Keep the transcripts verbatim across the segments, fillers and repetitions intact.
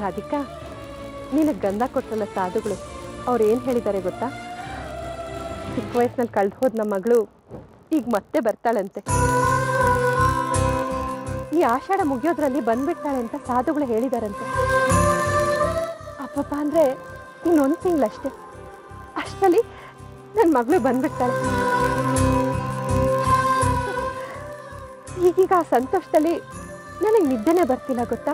ರಾಧಿಕಾ, ನಿನಗೆ ಗಂಧ ಕೊಟ್ಟಲ್ಲ ಸಾಧುಗಳು, ಅವ್ರು ಏನು ಹೇಳಿದ್ದಾರೆ ಗೊತ್ತಾ? ಚಿಕ್ಕ ವಯಸ್ಸಿನಲ್ಲಿ ಕಳೆದು ಹೋದ ನಮ್ಮ ಮಗಳು ಈಗ ಮತ್ತೆ ಬರ್ತಾಳಂತೆ. ಈ ಆಷಾಢ ಮುಗಿಯೋದ್ರಲ್ಲಿ ಬಂದ್ಬಿಡ್ತಾಳೆ ಅಂತ ಸಾಧುಗಳು ಹೇಳಿದಾರಂತೆ. ಅಪ್ಪಪ್ಪ ಅಂದರೆ ಇನ್ನೊಂದು ತಿಂಗಳಷ್ಟೇ, ಅಷ್ಟರಲ್ಲಿ ನನ್ನ ಮಗಳು ಬಂದ್ಬಿಡ್ತಾಳೆ. ಈಗೀಗ ಆ ಸಂತೋಷದಲ್ಲಿ ನನಗೆ ನಿದ್ದೆನೇ ಬರ್ತಿಲ್ಲ ಗೊತ್ತಾ?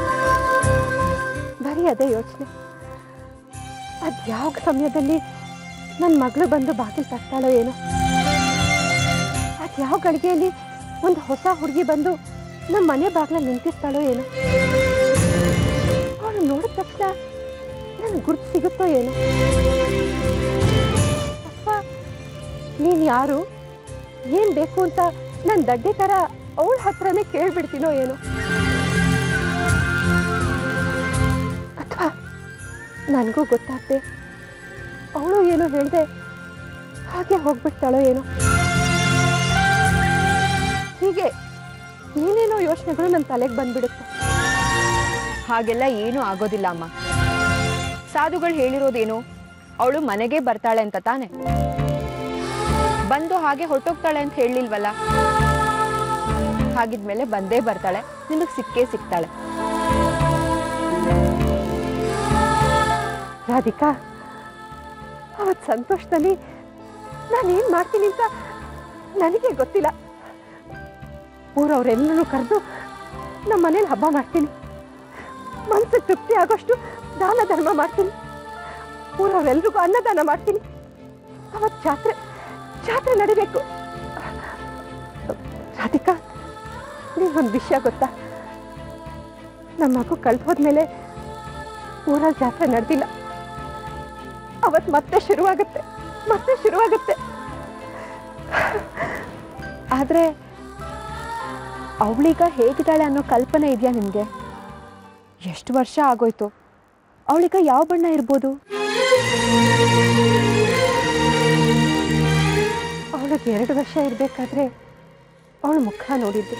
ಬರೀ ಅದೇ ಯೋಚನೆ, ಅದು ಯಾವ ಸಮಯದಲ್ಲಿ ನನ್ನ ಮಗಳು ಬಂದು ಬಾಗಿಲು ತಟ್ಟಾಳೋ ಏನೋ, ಅದು ಯಾವ ಗಳಿಗೆಯಲ್ಲಿ ಒಂದು ಹೊಸ ಹುಡುಗಿ ಬಂದು ನಮ್ಮ ಮನೆ ಬಾಗಿಲಲ್ಲಿ ನಿಂತಿರ್ತಾಳೋ ಏನೋ, ಅವಳು ನೋಡಿದ ತಕ್ಷಣ ನನಗೆ ಗುರುತು ಸಿಗುತ್ತೋ ಏನೋ. ಅಪ್ಪ ನೀನು ಯಾರು, ಏನು ಬೇಕು ಅಂತ ನನ್ನ ದಡ್ಡಿ ಥರ ಅವಳ ಹತ್ರನೇ ಕೇಳ್ಬಿಡ್ತೀನೋ ಏನೋ, ಅಥವಾ ನನಗೂ ಗೊತ್ತಾಗ್ದೆ ಅವಳು ಏನೋ ಹೇಳ್ದೆ ಹಾಗೆ ಹೋಗ್ಬಿಡ್ತಾಳೋ ಏನೋ. ಹೀಗೆ ಏನೇನೋ ಯೋಚನೆಗಳು ನನ್ನ ತಲೆಗೆ ಬಂದ್ಬಿಡುತ್ತೆ. ಹಾಗೆಲ್ಲ ಏನೂ ಆಗೋದಿಲ್ಲ ಅಮ್ಮ. ಸಾಧುಗಳು ಹೇಳಿರೋದೇನು, ಅವಳು ಮನೆಗೆ ಬರ್ತಾಳೆ ಅಂತ ತಾನೆ, ಬಂದು ಹಾಗೆ ಹೊರಟೋಗ್ತಾಳೆ ಅಂತ ಹೇಳಿಲ್ವಲ್ಲ. ಹಾಗಿದ್ಮೇಲೆ ಬಂದೇ ಬರ್ತಾಳೆ, ನಿಮಗೆ ಸಿಕ್ಕೇ ಸಿಗ್ತಾಳೆ. ರಾಧಿಕಾ, ಅವತ್ತು ಸಂತೋಷದಲ್ಲಿ ನಾನೇನು ಮಾಡ್ತೀನಿ ಅಂತ ನನಗೆ ಗೊತ್ತಿಲ್ಲ. ಊರವರೆಲ್ಲರೂ ಕರೆದು ನಮ್ಮ ಮನೇಲಿ ಹಬ್ಬ ಮಾಡ್ತೀನಿ, ಮನಸ್ಸಿಗೆ ತೃಪ್ತಿ ಆಗೋಷ್ಟು ದಾನ ಧರ್ಮ ಮಾಡ್ತೀನಿ, ಊರವರೆಲ್ರಿಗೂ ಅನ್ನದಾನ ಮಾಡ್ತೀನಿ. ಅವತ್ತು ಜಾತ್ರೆ ಜಾತ್ರೆ ನಡಿಬೇಕು. ರಾಧಿಕಾ, ನಿಮ್ಗೊಂದು ವಿಷಯ ಗೊತ್ತಾ? ನಮ್ಮ ಮಗು ಕಳೆದು ಹೋದ್ಮೇಲೆ ಊರಲ್ಲಿ ಜಾತ್ರೆ ನಡೆದಿಲ್ಲ. ಅವತ್ತು ಮತ್ತೆ ಶುರುವಾಗುತ್ತೆ, ಮತ್ತೆ ಶುರುವಾಗುತ್ತೆ. ಆದರೆ ಅವಳೀಗ ಹೇಗಿದ್ದಾಳೆ ಅನ್ನೋ ಕಲ್ಪನೆ ಇದೆಯಾ ನಿಮಗೆ? ಎಷ್ಟು ವರ್ಷ ಆಗೋಯ್ತು, ಅವಳೀಗ ಯಾವ ಬಣ್ಣ ಇರ್ಬೋದು? ಅವಳಿಗೆ ಎರಡು ವರ್ಷ ಇರಬೇಕಾದ್ರೆ ಅವಳ ಮುಖ ನೋಡಿದ್ದು,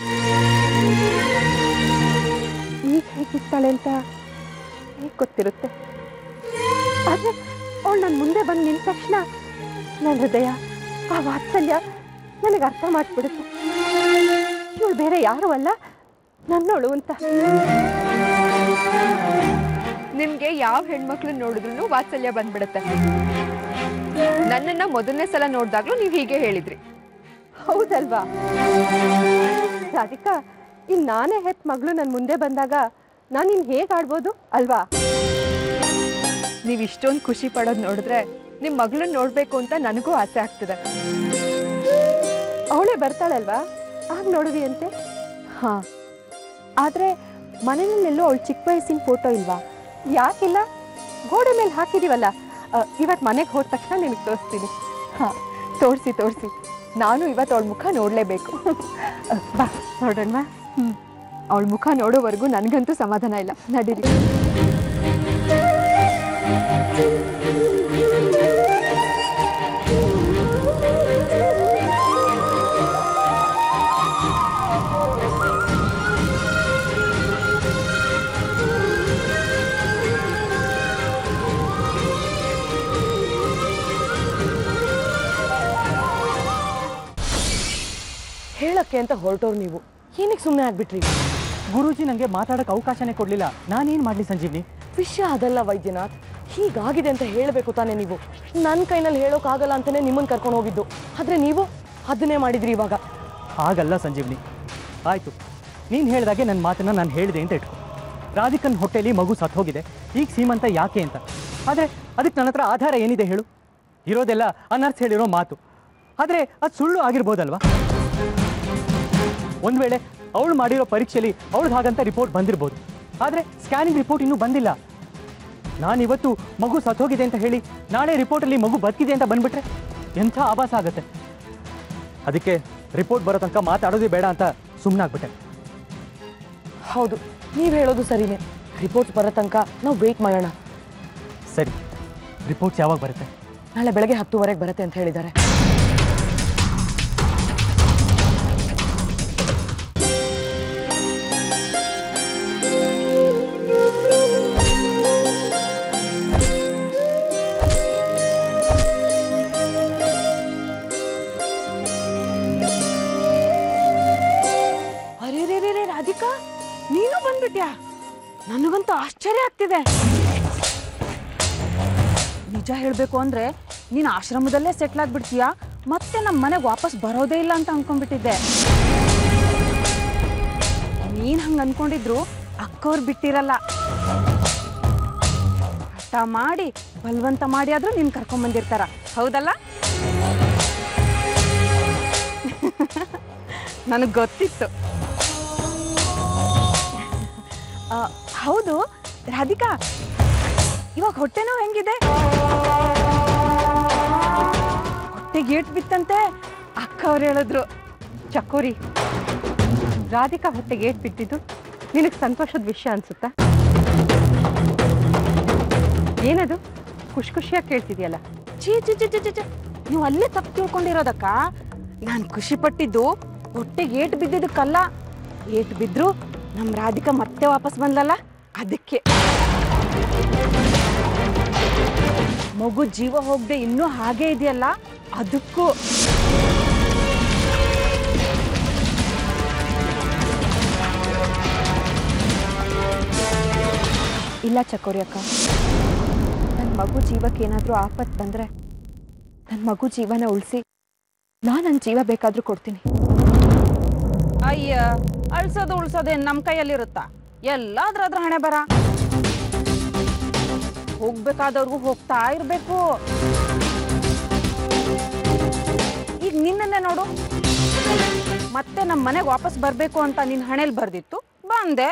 ಈಗ ಹೇಗಿರ್ತಾಳೆ ಅಂತ ಹೇಗೆ ಗೊತ್ತಿರುತ್ತೆ. ಆದರೆ ಅವಳು ನನ್ನ ಮುಂದೆ ಬಂದು ನಿಂತ ತಕ್ಷಣ ನನ್ನ ಹೃದಯ, ಆ ವಾತ್ಸಲ್ಯ ನನಗೆ ಅರ್ಥ ಮಾಡಿಬಿಡುತ್ತೆ. ಇವಳು ಬೇರೆ ಯಾರು ಅಲ್ಲ, ನನ್ನೋಳು ಅಂತ. ನಿಮ್ಗೆ ಯಾವ ಹೆಣ್ಮಕ್ಳು ನೋಡಿದ್ರು ವಾತ್ಸಲ್ಯ ಬಂದ್ಬಿಡುತ್ತೆ. ನನ್ನನ್ನ ಮೊದಲನೇ ಸಲ ನೋಡಿದಾಗ್ಲೂ ನೀವು ಹೀಗೆ ಹೇಳಿದ್ರಿ. ಹೌದಲ್ವಾ ರಾಧಿಕಾ? ಇನ್ನು ನಾನೇ ಹೆತ್ ಮಗಳು ನನ್ನ ಮುಂದೆ ಬಂದಾಗ ನಾನು ಇನ್ನು ಹೇಗೆ ಆಡ್ಬೋದು ಅಲ್ವಾ? ನೀವು ಇಷ್ಟೊಂದು ಖುಷಿ ಪಡೋದು ನೋಡಿದ್ರೆ ನಿಮ್ಮ ಮಗಳನ್ನ ನೋಡ್ಬೇಕು ಅಂತ ನನಗೂ ಆಸೆ ಆಗ್ತದೆ. ಅವಳೇ ಬರ್ತಾಳಲ್ವಾ, ಆಗ ನೋಡುವಿ ಅಂತೆ. ಹಾ, ಆದ್ರೆ ಮನೆಯಲ್ಲೆಲ್ಲೋ ಅವಳು ಚಿಕ್ಕ ವಯಸ್ಸಿನ ಫೋಟೋ ಇಲ್ವಾ? ಯಾಕಿಲ್ಲ, ಗೋಡೆ ಮೇಲೆ ಹಾಕಿದೀವಲ್ಲ. ಇವತ್ತು ಮನೆಗೆ ಹೋದ ತಕ್ಷಣ ನಿನಗೆ ತೋರಿಸ್ತೀನಿ. ಹಾ, ತೋರಿಸಿ ತೋರಿಸಿ, ನಾನು ಇವತ್ತು ಅವಳ ಮುಖ ನೋಡಲೇಬೇಕು. ಬಾ ನೋಡೋಣ. ಹ್ಞೂ, ಅವಳ ಮುಖ ನೋಡೋವರೆಗೂ ನನಗಂತೂ ಸಮಾಧಾನ ಇಲ್ಲ. ನಡೀರಿ. ಹೇಳಕ್ಕೆ ಅಂತ ಹೊರಟೋರು ನೀವು, ಏನಕ್ಕೆ ಸುಮ್ಮನೆ ಆಗ್ಬಿಟ್ರಿ? ಗುರೂಜಿ ನನಗೆ ಮಾತಾಡೋಕೆ ಅವಕಾಶನೇ ಕೊಡಲಿಲ್ಲ, ನಾನೇನು ಮಾಡಲಿ ಸಂಜೀವ್ನಿ? ವಿಷಯ ಅದಲ್ಲ ವೈದ್ಯನಾಥ್, ಹೀಗಾಗಿದೆ ಅಂತ ಹೇಳಬೇಕು ತಾನೇ ನೀವು. ನನ್ನ ಕೈನಲ್ಲಿ ಹೇಳೋಕ್ಕಾಗಲ್ಲ ಅಂತಲೇ ನಿಮ್ಮನ್ನು ಕರ್ಕೊಂಡು ಹೋಗಿದ್ದು, ಆದರೆ ನೀವು ಅದನ್ನೇ ಮಾಡಿದ್ರಿ ಇವಾಗ. ಹಾಗಲ್ಲ ಸಂಜೀವ್ನಿ. ಆಯಿತು, ನೀನು ಹೇಳಿದಾಗೆ ನನ್ನ ಮಾತನ್ನು ನಾನು ಹೇಳಿದೆ ಅಂತ ಇಟ್ಕೊ. ರಾಧಿಕನ್ ಹೊಟ್ಟೆಯಲ್ಲಿ ಮಗು ಸತ್ತು ಹೋಗಿದೆ, ಈಗ ಸೀಮಂತ ಯಾಕೆ ಅಂತ. ಆದರೆ ಅದಕ್ಕೆ ನನ್ನ ಹತ್ರ ಆಧಾರ ಏನಿದೆ ಹೇಳು? ಇರೋದೆಲ್ಲ ಆ ನರ್ಸ್ ಹೇಳಿರೋ ಮಾತು. ಆದರೆ ಅದು ಸುಳ್ಳು ಆಗಿರ್ಬೋದಲ್ವಾ? ಒಂದು ವೇಳೆ ಅವಳು ಮಾಡಿರೋ ಪರೀಕ್ಷೆಯಲ್ಲಿ ಅವಳು ಹಾಗಂತ ರಿಪೋರ್ಟ್ ಬಂದಿರ್ಬೋದು, ಆದರೆ ಸ್ಕ್ಯಾನಿಂಗ್ ರಿಪೋರ್ಟ್ ಇನ್ನೂ ಬಂದಿಲ್ಲ. ನಾನಿವತ್ತು ಮಗು ಸತ್ತೋಗಿದೆ ಅಂತ ಹೇಳಿ ನಾಳೆ ರಿಪೋರ್ಟಲ್ಲಿ ಮಗು ಬದುಕಿದೆ ಅಂತ ಬಂದ್ಬಿಟ್ರೆ ಎಂಥ ಆಭಾಸ ಆಗುತ್ತೆ. ಅದಕ್ಕೆ ರಿಪೋರ್ಟ್ ಬರೋ ತನಕ ಮಾತಾಡೋದೇ ಬೇಡ ಅಂತ ಸುಮ್ಮನಾಗ್ಬಿಟ್ಟೆ. ಹೌದು, ನೀವು ಹೇಳೋದು ಸರಿನೇ. ರಿಪೋರ್ಟ್ಸ್ ಬರೋ ತನಕ ನಾವು ವೆಯ್ಟ್ ಮಾಡೋಣ. ಸರಿ, ರಿಪೋರ್ಟ್ಸ್ ಯಾವಾಗ ಬರುತ್ತೆ? ನಾಳೆ ಬೆಳಗ್ಗೆ ಹತ್ತುವರೆಗೆ ಬರುತ್ತೆ ಅಂತ ಹೇಳಿದ್ದಾರೆ. ಅಂತೀಯ? ನನಗಂತೂ ಆಶ್ಚರ್ಯ ಆಗ್ತಿದೆ. ನಿಜ ಹೇಳಬೇಕು ಅಂದ್ರೆ ನೀನು ಆಶ್ರಮದಲ್ಲೇ ಸೆಟ್ಲ್ ಆಗ್ಬಿಡ್ತೀಯಾ, ಮತ್ತೆ ನಮ್ಮ ಮನೆಗೆ ವಾಪಸ್ ಬರೋದೇ ಇಲ್ಲ ಅಂತ ಅನ್ಕೊಂಡ್ಬಿಟ್ಟಿದ್ದೆ. ನೀನ್ ಹಂಗ ಅನ್ಕೊಂಡಿದ್ರು ಅಕ್ಕವ್ರು ಬಿಟ್ಟಿರಲ್ಲ. ಹಠ ಮಾಡಿ ಬಲವಂತ ಮಾಡಿ ಆದ್ರೂ ನೀನ್ ಕರ್ಕೊಂಡ್ ಬಂದಿರ್ತಾರ, ಹೌದಲ್ಲ? ನನಗೆ ಗೊತ್ತಿತ್ತು. ಹೌದು ರಾಧಿಕಾ, ಇವಾಗ ಹೊಟ್ಟೆ ನೋವು ಹೆಂಗಿದೆ? ಹೊಟ್ಟೆಗೆ ಏಟ್ ಬಿತ್ತಂತೆ ಅಕ್ಕ ಅವ್ರು ಹೇಳಿದ್ರು. ಚಕೋರಿ, ರಾಧಿಕಾ ಹೊಟ್ಟೆಗೆ ಏಟ್ ಬಿದ್ದಿದ್ದು ನಿನಗೆ ಸಂತೋಷದ ವಿಷಯ ಅನ್ಸುತ್ತಾ? ಏನದು ಖುಷಿ ಖುಷಿಯಾಗಿ ಕೇಳ್ತಿದ್ಯಲ್ಲ? ಚೀ ಚಿ ಚಿ ಚಿ ಚಿ ನೀವು ಅಲ್ಲೇ ತಪ್ಪು ತಿಳ್ಕೊಂಡಿರೋದಕ್ಕ. ನಾನು ಖುಷಿ ಪಟ್ಟಿದ್ದು ಹೊಟ್ಟೆಗೆ ಏಟ್ ಬಿದ್ದಿದ್ದಕ್ಕಲ್ಲ. ಏಟ್ ಬಿದ್ರು ನಮ್ಮ ರಾಧಿಕಾ ಮತ್ತೆ ವಾಪಸ್ ಬಂದಲ್ಲ, ಅದಕ್ಕೆ. ಮಗು ಜೀವ ಹೋಗದೆ ಇನ್ನೂ ಹಾಗೆ ಇದೆಯಲ್ಲ, ಅದಕ್ಕೂ. ಇಲ್ಲ ಚಕೋರಿ ಅಕ್ಕ, ನನ್ನ ಮಗು ಜೀವಕ್ಕೆ ಏನಾದರೂ ಆಪತ್ತು ಬಂದರೆ ನನ್ನ ಮಗು ಜೀವನ ಉಳಿಸಿ ನಾನು ನನ್ನ ಜೀವ ಬೇಕಾದರೂ ಕೊಡ್ತೀನಿ. ಅಯ್ಯ, ಅಳ್ಸೋದು ಉಳ್ಸೋದೇನು ನಮ್ಮ ಕೈಯಲ್ಲಿರುತ್ತಾ? ಎಲ್ಲಾದ್ರೂ ಅದ್ರ ಹಣೆ ಬರ. ಹೋಗ್ಬೇಕಾದವ್ರಿಗೂ ಹೋಗ್ತಾ ಇರ್ಬೇಕು. ಈಗ ನಿನ್ನನ್ನೇ ನೋಡು, ಮತ್ತೆ ನಮ್ಮ ಮನೆಗೆ ವಾಪಸ್ ಬರ್ಬೇಕು ಅಂತ ನಿನ್ನ ಹಣೆಯಲ್ಲಿ ಬರ್ದಿತ್ತು, ಬಂದೆ.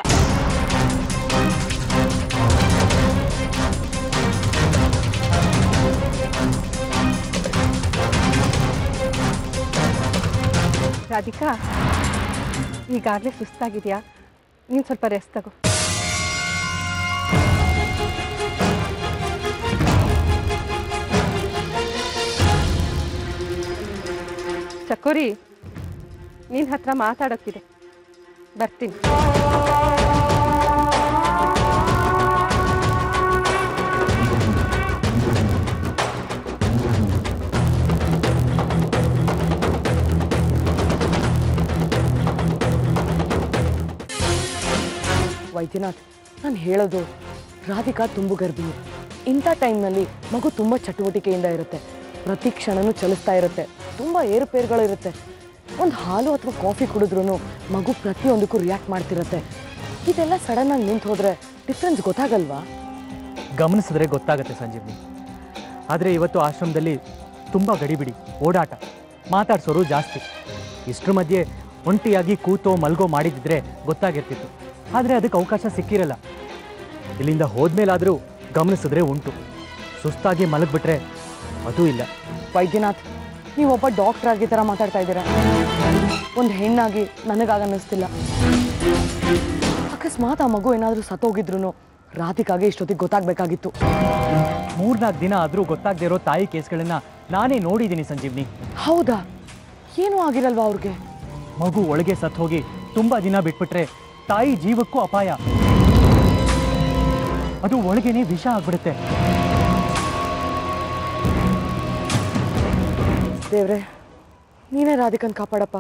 ರಾಧಿಕಾ, ಈಗಾಗಲೇ ಸುಸ್ತಾಗಿದೆಯಾ? ನೀನು ಸ್ವಲ್ಪ ರೆಸ್ಟ್ ತಗೋ. ಚಕೋರಿ, ನಿನ್ನ ಹತ್ರ ಮಾತಾಡೋಕ್ಕಿದೆ, ಬರ್ತೀನಿ. ವೈದ್ಯನಾಥ್, ನಾನು ಹೇಳೋದು, ರಾಧಿಕಾ ತುಂಬು ಗರ್ಭಿಣಿ. ಇಂಥ ಟೈಮ್ನಲ್ಲಿ ಮಗು ತುಂಬ ಚಟುವಟಿಕೆಯಿಂದ ಇರುತ್ತೆ, ಪ್ರತಿ ಕ್ಷಣನೂ ಚಲಿಸ್ತಾ ಇರುತ್ತೆ, ತುಂಬ ಏರುಪೇರುಗಳು ಇರುತ್ತೆ. ಒಂದು ಹಾಲು ಅಥವಾ ಕಾಫಿ ಕುಡಿದ್ರೂ ಮಗು ಪ್ರತಿಯೊಂದಕ್ಕೂ ರಿಯಾಕ್ಟ್ ಮಾಡ್ತಿರುತ್ತೆ. ಇದೆಲ್ಲ ಸಡನ್ನಾಗಿ ನಿಂತು ಹೋದರೆ ಡಿಫ್ರೆನ್ಸ್ ಗೊತ್ತಾಗಲ್ವಾ? ಗಮನಿಸಿದ್ರೆ ಗೊತ್ತಾಗುತ್ತೆ ಸಂಜೀವ್ನಿ. ಆದರೆ ಇವತ್ತು ಆಶ್ರಮದಲ್ಲಿ ತುಂಬ ಗಡಿಬಿಡಿ, ಓಡಾಟ, ಮಾತಾಡ್ಸೋರು ಜಾಸ್ತಿ. ಇಷ್ಟರ ಮಧ್ಯೆ ಒಂಟಿಯಾಗಿ ಕೂತೋ ಮಲ್ಗೋ ಮಾಡಿದ್ದಿದ್ರೆ ಗೊತ್ತಾಗಿರ್ತಿತ್ತು. ಆದರೆ ಅದಕ್ಕೆ ಅವಕಾಶ ಸಿಕ್ಕಿರಲ್ಲ. ಇಲ್ಲಿಂದ ಹೋದ್ಮೇಲಾದರೂ ಗಮನಿಸಿದ್ರೆ ಉಂಟು. ಸುಸ್ತಾಗಿ ಮಲಗಿಬಿಟ್ರೆ ಅದೂ ಇಲ್ಲ. ವೈದ್ಯನಾಥ್, ನೀವೊಬ್ಬ ಡಾಕ್ಟರ್ ಆಗಿ ಥರ ಮಾತಾಡ್ತಾ ಇದ್ದೀರಾ. ಒಂದು ಹೆಣ್ಣಾಗಿ ನನಗಾಗ ಅನ್ನಿಸ್ತಿಲ್ಲ. ಅಕಸ್ಮಾತ್ ಆ ಮಗು ಏನಾದರೂ ಸತ್ತೋಗಿದ್ರು ರಾಧಿಕಾಗೆ ಇಷ್ಟೊತ್ತಿಗೆ ಗೊತ್ತಾಗಬೇಕಾಗಿತ್ತು. ಮೂರ್ನಾಲ್ಕು ದಿನ ಆದರೂ ಗೊತ್ತಾಗದೇ ಇರೋ ತಾಯಿ ಕೇಸ್ಗಳನ್ನು ನಾನೇ ನೋಡಿದ್ದೀನಿ ಸಂಜೀವ್ನಿ. ಹೌದಾ? ಏನೂ ಆಗಿರಲ್ವಾ ಅವ್ರಿಗೆ? ಮಗು ಒಳಗೆ ಸತ್ತು ಹೋಗಿ ತುಂಬ ದಿನ ಬಿಟ್ಬಿಟ್ರೆ ತಾಯಿ ಜೀವಕ್ಕೂ ಅಪಾಯ. ಅದು ಒಳಗೇನೆ ವಿಷ ಆಗ್ಬಿಡುತ್ತೆ. ದೇವ್ರೆ, ನೀನೇ ರಾಧಿಕನ್ ಕಾಪಾಡಪ್ಪ.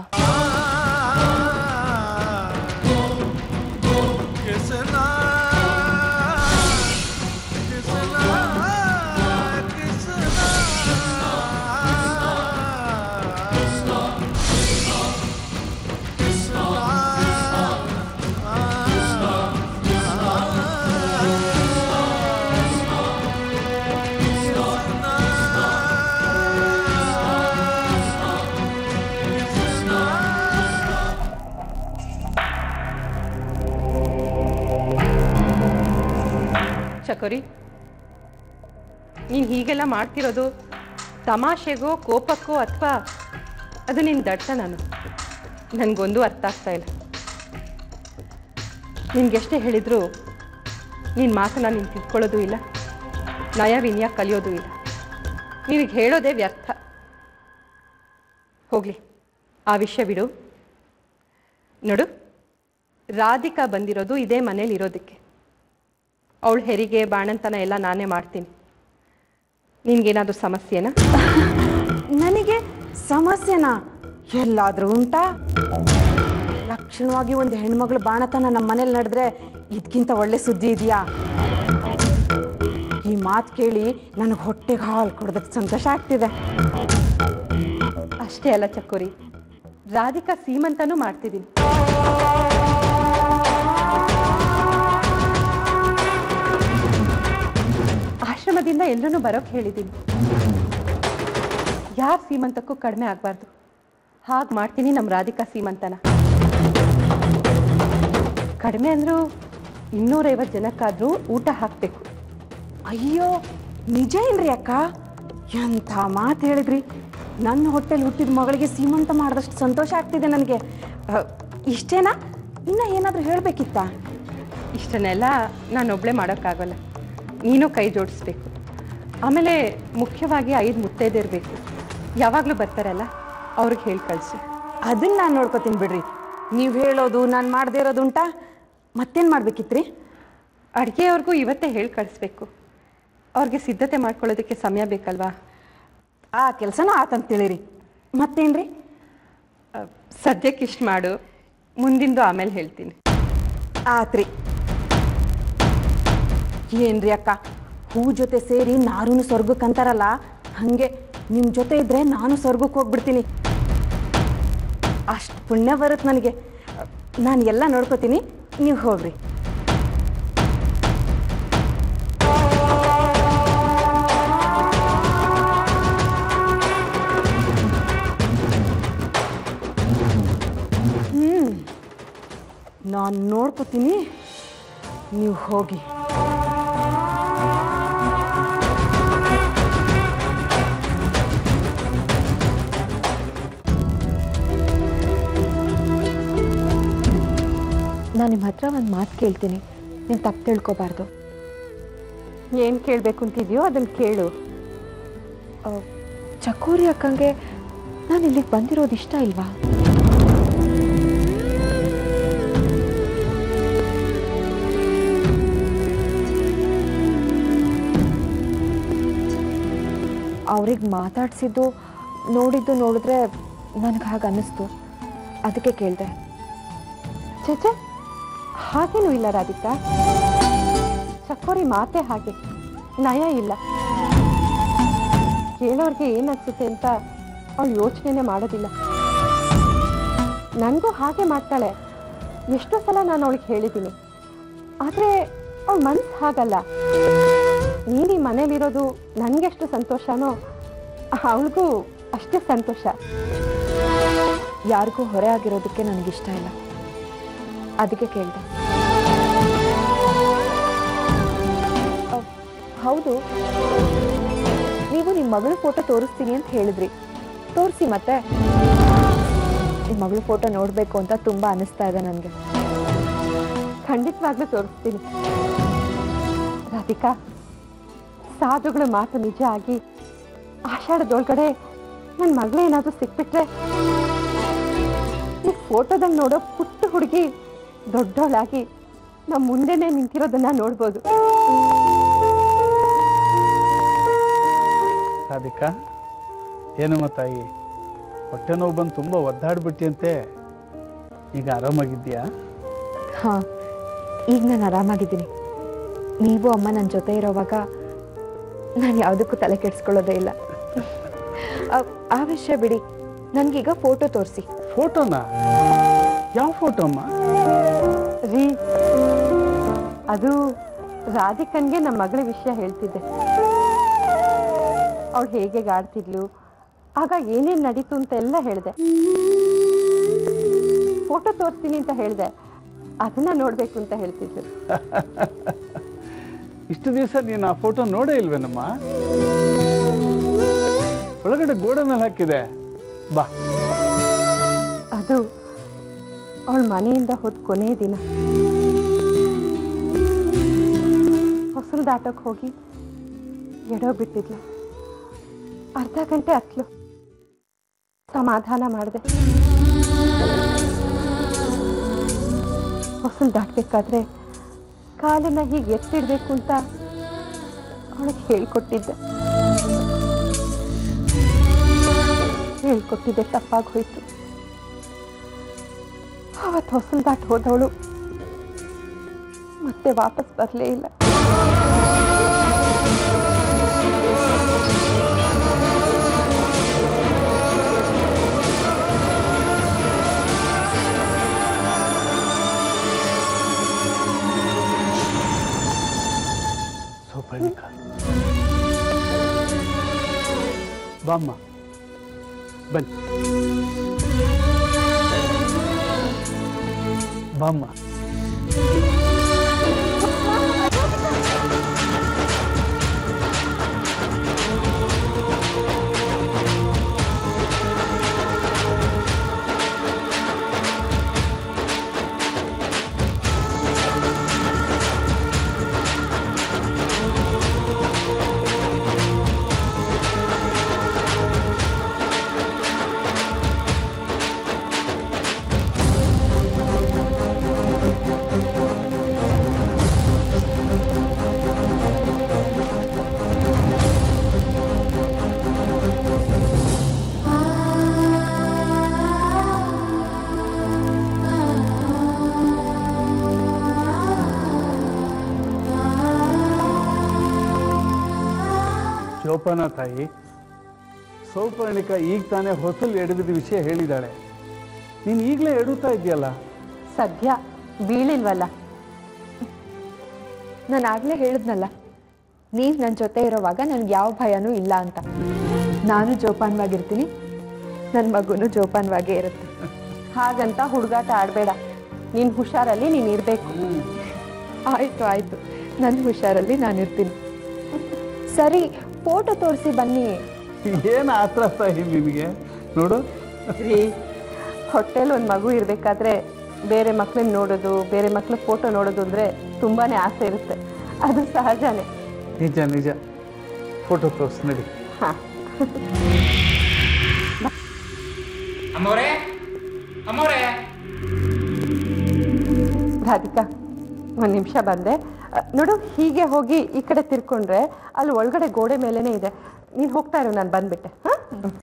ಚಕೋರಿ, ನೀನು ಹೀಗೆಲ್ಲ ಮಾಡ್ತಿರೋದು ತಮಾಷೆಗೋ ಕೋಪಕ್ಕೋ ಅಥವಾ ಅದು ನಿನ್ನ ದಡ್ತನೋ ನನಗೊಂದು ಅರ್ಥ ಆಗ್ತಾ ಇಲ್ಲ. ನಿನ್ಗೆಷ್ಟೇ ಹೇಳಿದ್ರು ನಿನ್ನ ಮಾತನ್ನ ನೀನು ತಿಳ್ಕೊಳ್ಳೋದು ಇಲ್ಲ, ನಯ ವಿನಯ ಕಲಿಯೋದು ಇಲ್ಲ. ನಿನಗೆ ಹೇಳೋದೇ ವ್ಯರ್ಥ. ಹೋಗಲಿ, ಆ ವಿಷಯ ಬಿಡು. ನೋಡು, ರಾಧಿಕಾ ಬಂದಿರೋದು ಇದೇ ಮನೇಲಿ ಇರೋದಕ್ಕೆ. ಅವಳು ಹೆರಿಗೆ ಬಾಣಂತನ ಎಲ್ಲ ನಾನೇ ಮಾಡ್ತೀನಿ. ನಿನ್ಗೇನಾದರೂ ಸಮಸ್ಯೆನಾ? ನನಗೆ ಸಮಸ್ಯೆನಾ? ಎಲ್ಲಾದ್ರೂ ಉಂಟಾ? ಲಕ್ಷಣವಾಗಿ ಒಂದು ಹೆಣ್ಮಗಳು ಬಾಣತನ ನಮ್ಮ ಮನೇಲಿ ನಡೆದ್ರೆ ಇದಕ್ಕಿಂತ ಒಳ್ಳೆ ಸುದ್ದಿ ಇದೆಯಾ? ಈ ಮಾತು ಕೇಳಿ ನನಗೆ ಹೊಟ್ಟೆಗೆ ಹಾಲು ಕೊಡೋದಕ್ಕೆ ಸಂತೋಷ ಆಗ್ತಿದೆ. ಅಷ್ಟೇ ಅಲ್ಲ ಚಕೋರಿ, ರಾಧಿಕಾ ಸೀಮಂತನೂ ಮಾಡ್ತಿದ್ದೀನಿ. ಆಶ್ರಮದಿಂದ ಎಲ್ಲರೂ ಬರೋಕ್ಕೆ ಹೇಳಿದ್ದೀನಿ. ಯಾರ ಸೀಮಂತಕ್ಕೂ ಕಡಿಮೆ ಆಗಬಾರ್ದು. ಹಾಗೆ ಮಾಡ್ತೀನಿ ನಮ್ಮ ರಾಧಿಕಾ ಸೀಮಂತನ. ಕಡಿಮೆ ಅಂದರೂ ಇನ್ನೂರೈವತ್ತು ಜನಕ್ಕಾದರೂ ಊಟ ಹಾಕಬೇಕು. ಅಯ್ಯೋ, ನಿಜ ಏನ್ರಿ ಅಕ್ಕ? ಎಂಥ ಮಾತು ಹೇಳಿದ್ರಿ. ನನ್ನ ಹೊಟ್ಟೆಲಿ ಹುಟ್ಟಿದ ಮಗಳಿಗೆ ಸೀಮಂತ ಮಾಡಿದಷ್ಟು ಸಂತೋಷ ಆಗ್ತಿದೆ ನನಗೆ. ಇಷ್ಟೇನಾ? ಇನ್ನು ಏನಾದರೂ ಹೇಳಬೇಕಿತ್ತಾ? ಇಷ್ಟನ್ನೆಲ್ಲ ನಾನೊಬ್ಬಳೇ ಮಾಡೋಕ್ಕಾಗಲ್ಲ, ನೀನು ಕೈ ಜೋಡಿಸ್ಬೇಕು. ಆಮೇಲೆ ಮುಖ್ಯವಾಗಿ ಐದು ಮುತ್ತೈದಿರಬೇಕು. ಯಾವಾಗಲೂ ಬರ್ತಾರಲ್ಲ, ಅವ್ರಿಗೆ ಹೇಳಿ ಕಳಿಸಿ. ಅದನ್ನು ನಾನು ನೋಡ್ಕೊತೀನಿ ಬಿಡ್ರಿ. ನೀವು ಹೇಳೋದು ನಾನು ಮಾಡದೇ ಇರೋದುಂಟಾ? ಮತ್ತೇನು ಮಾಡಬೇಕಿತ್ರಿ? ಅಡುಗೆಯವ್ರಿಗೂ ಇವತ್ತೇ ಹೇಳಿ ಕಳಿಸ್ಬೇಕು. ಅವ್ರಿಗೆ ಸಿದ್ಧತೆ ಮಾಡ್ಕೊಳ್ಳೋದಕ್ಕೆ ಸಮಯ ಬೇಕಲ್ವಾ? ಆ ಕೆಲಸನೂ ಆತಂತೇಳಿರಿ. ಮತ್ತೇನ್ರಿ? ಸದ್ಯಕ್ಕೆ ಇಷ್ಟು ಮಾಡು, ಮುಂದಿಂದು ಆಮೇಲೆ ಹೇಳ್ತೀನಿ. ಆತ್ರಿ. ಏನ್ರಿ ಅಕ್ಕ, ಹೂ ಜೊತೆ ಸೇರಿ ನಾರೂ ಸ್ವರ್ಗಕ್ಕಂತಾರಲ್ಲ, ಹಾಗೆ ನಿಮ್ಮ ಜೊತೆ ಇದ್ದರೆ ನಾನು ಸ್ವರ್ಗಕ್ಕೆ ಹೋಗ್ಬಿಡ್ತೀನಿ. ಅಷ್ಟು ಪುಣ್ಯ ಬರುತ್ತೆ ನನಗೆ. ನಾನು ಎಲ್ಲ ನೋಡ್ಕೋತೀನಿ, ನೀವು ಹೋಗ್ರಿ. ಹ್ಞೂ, ನಾನು ನೋಡ್ಕೋತೀನಿ, ನೀವು ಹೋಗಿ. ನಾನು ನಿಮ್ಮ ಹತ್ರ ಒಂದು ಮಾತು ಕೇಳ್ತೀನಿ, ನೀನು ತಪ್ಪು ತಿಳ್ಕೊಬಾರ್ದು. ಏನು ಕೇಳಬೇಕು ಅಂತಿದೆಯೋ ಅದನ್ನು ಕೇಳು. ಚಕೋರಿ ಅಕ್ಕಂಗೆ ನಾನು ಇಲ್ಲಿಗೆ ಬಂದಿರೋದು ಇಷ್ಟ ಇಲ್ವಾ? ಅವ್ರಿಗೆ ಮಾತಾಡಿಸಿದ್ದು ನೋಡಿದ್ದು ನೋಡಿದ್ರೆ ನನಗೆ ಹಾಗೆ ಅನ್ನಿಸ್ತು, ಅದಕ್ಕೆ ಕೇಳಿದೆ. ಚಚೆ, ಹಾಗೇನೂ ಇಲ್ಲ ರಾಧಿಕಾ. ಚಕೋರಿ ಮಾತೇ ಹಾಗೆ, ನಯ ಇಲ್ಲ. ಕೇಳೋರಿಗೆ ಏನಾಗ್ಸುತ್ತೆ ಅಂತ ಅವಳು ಯೋಚನೆ ಮಾಡೋದಿಲ್ಲ. ನನಗೂ ಹಾಗೆ ಮಾಡ್ತಾಳೆ. ಎಷ್ಟೋ ಸಲ ನಾನು ಅವಳಿಗೆ ಹೇಳಿದ್ದೀನಿ. ಆದರೆ ಅವಳ ಮನಸ್ಸು ಹಾಗಲ್ಲ. ನೀನು ಈ ಮನೇಲಿರೋದು ನನಗೆಷ್ಟು ಸಂತೋಷನೋ ಅವಳಿಗೂ ಅಷ್ಟೇ ಸಂತೋಷ. ಯಾರಿಗೂ ಹೊರೆ ಆಗಿರೋದಕ್ಕೆ ನನಗಿಷ್ಟ ಇಲ್ಲ, ಅದಕ್ಕೆ ಕೇಳಿದೆ. ಹೌದು, ನೀವು ನಿಮ್ಮ ಮಗಳ ಫೋಟೋ ತೋರಿಸ್ತೀನಿ ಅಂತ ಹೇಳಿದ್ರಿ, ತೋರಿಸಿ. ಮತ್ತೆ ನಿಮ್ಮ ಮಗಳ ಫೋಟೋ ನೋಡಬೇಕು ಅಂತ ತುಂಬ ಅನ್ನಿಸ್ತಾ ಇದೆ ನನಗೆ. ಖಂಡಿತವಾಗ್ಲೂ ತೋರಿಸ್ತೀನಿ ರಾಧಿಕಾ. ಸಾಧುಗಳ ಮಾತು ನಿಜ ಆಗಿ ಆಷಾಢದೊಳಗಡೆ ನನ್ನ ಮಗಳೇನಾದರೂ ಸಿಕ್ಬಿಟ್ರೆ ಈ ಫೋಟೋದಾಗ ನೋಡೋ ಪುಟ್ಟ ಹುಡುಗಿ ದೊಡ್ಡವಳಾಗಿ ನಮ್ಮ ಮುಂದೆನೇ ನಿಂತಿರೋದನ್ನ ನೋಡ್ಬೋದು. ರಾಧಿಕಾ, ಏನಮ್ಮ ತಾಯಿ, ಹೊಟ್ಟೆ ನೋವು ಬಂದು ತುಂಬ ಒದ್ದಾಡ್ಬಿಟ್ಟಿಯಂತೆ. ಈಗ ಆರಾಮಾಗಿದ್ದೀಯಾ? ಹಾಂ, ಈಗ ನಾನು ಆರಾಮಾಗಿದ್ದೀನಿ. ನೀವು ಅಮ್ಮ ನನ್ನ ಜೊತೆ ಇರೋವಾಗ ನಾನು ಯಾವುದಕ್ಕೂ ತಲೆ ಕೆಡಿಸ್ಕೊಳ್ಳೋದೇ ಇಲ್ಲ. ಆ ವಿಷಯ ಬಿಡಿ, ನನಗೀಗ ಫೋಟೋ ತೋರಿಸಿ. ಫೋಟೋನಾ? ಯಾವ ಫೋಟೋ ಅಮ್ಮ? ರೀ, ಅದು ರಾಧಿಕನ್ಗೆ ನಮ್ಮ ಮಗಳ ವಿಷಯ ಹೇಳ್ತಿದ್ದೆ. ಅವಳು ಹೇಗೆ ಆಡ್ತಿದ್ಲು, ಆಗ ಏನೇನು ನಡೀತು ಅಂತ ಎಲ್ಲ ಹೇಳಿದೆ. ಫೋಟೋ ತೋರಿಸ್ತೀನಿ ಅಂತ ಹೇಳಿದೆ, ಅದನ್ನ ನೋಡಬೇಕು ಅಂತ ಹೇಳ್ತಿದ್ಲು. ಇಷ್ಟು ದಿವಸ ನೀನು ಆ ಫೋಟೋ ನೋಡೇ ಇಲ್ವೇನಮ್ಮ? ಒಳಗಡೆ ಗೋಡೆ ಮೇಲೆ ಹಾಕಿದೆ, ಬಾ. ಅದು ಅವಳ ಮನೆಯಿಂದ ಹೋದ ಕೊನೆಯ ದಿನ. ಹೊಸಲು ದಾಟಕ್ಕೆ ಹೋಗಿ ಎಡೋ ಬಿಟ್ಟಿದ್ಲು. ಅರ್ಧ ಗಂಟೆ ಹತ್ಲು. ಸಮಾಧಾನ ಮಾಡಿದೆ. ಹೊಸಲು ದಾಟಬೇಕಾದ್ರೆ ಕಾಲನ್ನ ಹೀಗೆ ಎತ್ತಿಡ್ಬೇಕು ಅಂತ ಅವಳಿಗೆ ಹೇಳ್ಕೊಟ್ಟಿದ್ದೆ. ಹೇಳ್ಕೊಟ್ಟಿದ್ದೆ ತಪ್ಪಾಗಿ ಹೋಯ್ತು. ಅವತ್ತು ಹೊಸಲು ದಾಟ ಹೋದವಳು ಮತ್ತೆ ವಾಪಸ್ ಬರಲೇ ಇಲ್ಲ. ಸೌಪರ್ಣಿಕಾ, ಬಾಮ್ಮ ಬನ್ನಿ, ಬಾಮ್ಮ. ಜೋಪಾನ ತಾಯಿ, ಸೌಪರ್ಣಿಕ ಈಗ ತಾನೇ ಹೊಸಲು ಎಡವಿದ ವಿಷಯ ಹೇಳಿದಾಳೆ. ನೀನು ಈಗಲೇ ಎಡುತ್ತಾ ಇದೆಯಲ್ಲ. ಸದ್ಯ ಬೀಳಿಲ್ವಲ್ಲ. ನಾನು ಆಗಲೇ ಹೇಳಿದ್ನಲ್ಲ, ನೀವು ನನ್ನ ಜೊತೆ ಇರೋವಾಗ ನನಗೆ ಯಾವ ಭಯನೂ ಇಲ್ಲ ಅಂತ. ನಾನು ಜೋಪಾನವಾಗಿರ್ತೀನಿ, ನನ್ನ ಮಗುನೂ ಜೋಪಾನವಾಗೇ ಇರುತ್ತೆ. ಹಾಗಂತ ಹುಡುಗಾಟ ಆಡಬೇಡ. ನೀನು ಹುಷಾರಲ್ಲಿ ನೀನು ಇರಬೇಕು. ಆಯಿತು ಆಯಿತು, ನನ್ನ ಹುಷಾರಲ್ಲಿ ನಾನಿರ್ತೀನಿ. ಸರಿ, ಫೋಟೋ ತೋರಿಸಿ ಬನ್ನಿ. ಏನು ಆತ್ರ ತಾಯಿ ನಿನಗೆ? ನೋಡು ರೀ, ಹೊಟ್ಟೆಲಿ ಒಂದು ಮಗು ಇರಬೇಕಾದ್ರೆ ಬೇರೆ ಮಕ್ಕಳನ್ನ ನೋಡೋದು, ಬೇರೆ ಮಕ್ಕಳ ಫೋಟೋ ನೋಡೋದು ಅಂದರೆ ತುಂಬಾ ಆಸೆ ಇರುತ್ತೆ. ಅದು ಸಹಜನೇ. ನಿಜ ನಿಜ. ಫೋಟೋ ತೋರಿಸ್ ನಡಿ. ಹಾಂ, ಅಮ್ಮೋರೆ, ಅಮ್ಮೋರೆ. ರಾಧಿಕಾ, ಒಂದು ನಿಮಿಷ ಬಂದೆ. ಅ, ನೋಡು, ಹೀಗೆ ಹೋಗಿ ಈ ಕಡೆ ತಿರ್ಕೊಂಡ್ರೆ ಅಲ್ಲಿ ಒಳಗಡೆ ಗೋಡೆ ಮೇಲೇನೆ ಇದೆ. ನೀನು ಹೋಗ್ತಾ ಇರು, ನಾನು ಬಂದ್ಬಿಟ್ಟೆ. ಹಾಂ,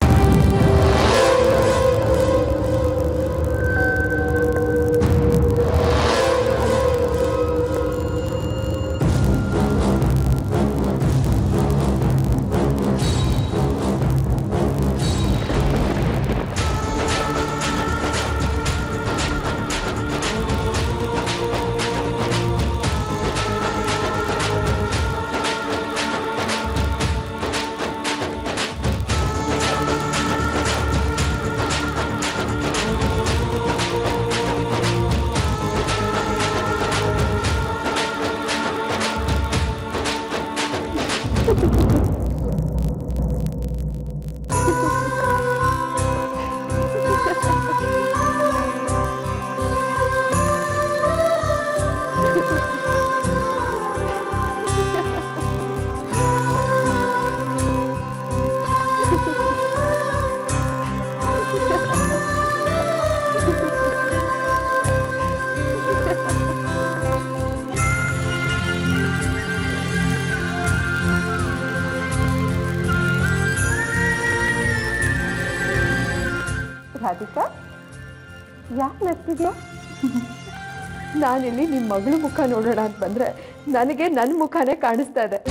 ರಾಧಿಕಾ, ಯಾಕೆ ನಗ್ತಿದ್ಯಾ? ನಾನಿಲ್ಲಿ ನಿಮ್ಮ ಮಗಳ ಮುಖ ನೋಡೋಣ ಅಂತ ಬಂದರೆ ನನಗೆ ನನ್ನ ಮುಖನೇ ಕಾಣಿಸ್ತಾ ಇದೆ.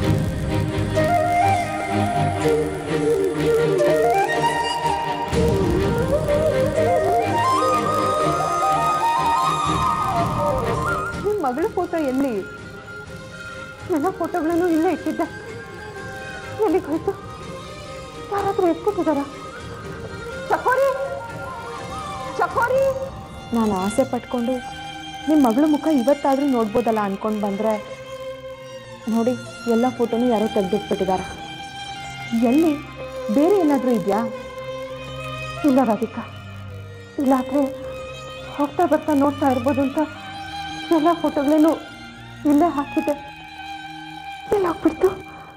ನಿಮ್ಮ ಮಗಳ ಫೋಟೋ ಎಲ್ಲಿ? ಎಲ್ಲ ಫೋಟೋಗಳನ್ನು ಇಲ್ಲೇ ಇಟ್ಟಿದ್ದೆ. ಎಲ್ಲಿಗೆ ಹೋಯ್ತು? ಯಾರಾದ್ರೂ ಎತ್ಕೊತಿದಾರ? ಚಕೋರಿ, ಚಕೋರಿ. ನಾನು ಆಸೆ ಪಟ್ಕೊಂಡು ನಿಮ್ಮ ಮಗಳ ಮುಖ ಇವತ್ತಾದರೂ ನೋಡ್ಬೋದಲ್ಲ ಅಂದ್ಕೊಂಡು ಬಂದರೆ ನೋಡಿ, ಎಲ್ಲ ಫೋಟೋನು ಯಾರೋ ತೆಗೆದಿಟ್ಬಿಟ್ಟಿದ್ದಾರೆ. ಎಲ್ಲಿ? ಬೇರೆ ಏನಾದರೂ ಇದೆಯಾ? ಇಲ್ಲ ರಾಧಿಕಾ, ಇಲ್ಲಾದರೆ ಹೋಗ್ತಾ ಬರ್ತಾ ನೋಡ್ತಾ ಇರ್ಬೋದು ಅಂತ ಎಲ್ಲ ಫೋಟೋಗಳೇನು ಇಲ್ಲೇ ಹಾಕಿದೆ. ಎಲ್ಲೋಗ್ಬಿಡ್ತು?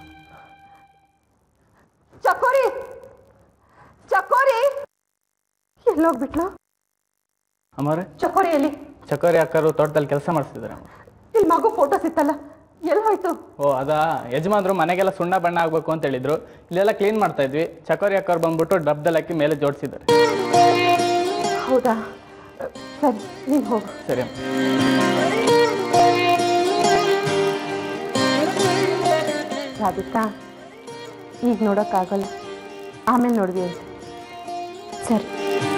ಚಕೋರಿ, ಚಕೋರಿ ಎಲ್ಲೋಗ್ಬಿಟ್ಲು? ಅಮ್ಮವ್ರೆ, ಚಕೋರಿಯಲ್ಲಿ ಚಕೋರಿ ಅಕ್ಕರು ತೋಟದಲ್ಲಿ ಕೆಲಸ ಮಾಡಿಸ್ತಿದ್ದಾರೆ. ಇಲ್ಲಿ ಮಗು ಫೋಟೋಸ್ ಇತ್ತಲ್ಲ, ಎಲ್ಲಿ ಹೋಯ್ತು? ಓ ಅದಾ, ಯಜಮಾನ್ರು ಮನೆಗೆಲ್ಲ ಸುಣ್ಣ ಬಣ್ಣ ಆಗಬೇಕು ಅಂತ ಹೇಳಿದ್ರು. ಇಲ್ಲೆಲ್ಲ ಕ್ಲೀನ್ ಮಾಡ್ತಾ ಇದ್ವಿ. ಚಕೋರಿ ಅಕ್ಕರು ಬಂದ್ಬಿಟ್ಟು ಡಬ್ದಲ್ಲಿ ಹಾಕಿ ಮೇಲೆ ಜೋಡಿಸಿದ್ದಾರೆ. ಹೌದಾ? ಸರಿ, ನೀನು ಹೋಗು. ಸರಿ ಅಮ್ಮ. ರಾಧಿಕಾ ಈಗ ನೋಡೋಕ್ಕಾಗಲ್ಲ, ಆಮೇಲೆ ನೋಡ್ವಿ ಅಂತ. ಸರಿ.